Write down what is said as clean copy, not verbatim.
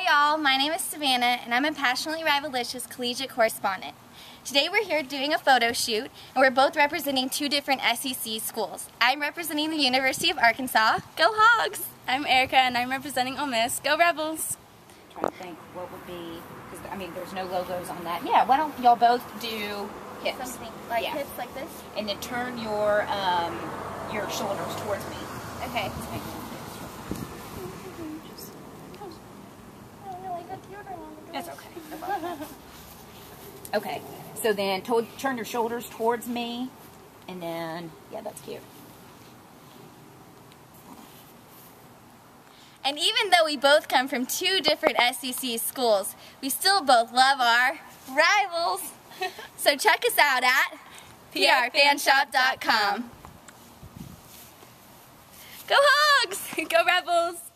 Hi y'all, my name is Savannah and I'm a passionately Rivalicious collegiate correspondent. Today we're here doing a photo shoot and we're both representing two different SEC schools. I'm representing the University of Arkansas. Go Hogs! I'm Erica and I'm representing Ole Miss. Go Rebels! I'm trying to think what would be, because I mean there's no logos on that. Yeah, why don't y'all both do hips? Something like hips like this? And then turn your shoulders towards me. Okay. That's okay. No problem. Okay, so then turn your shoulders towards me, and then, yeah, that's cute. And even though we both come from two different SEC schools, we still both love our rivals. So check us out at prfanshop.com. Go Hogs! Go Rebels!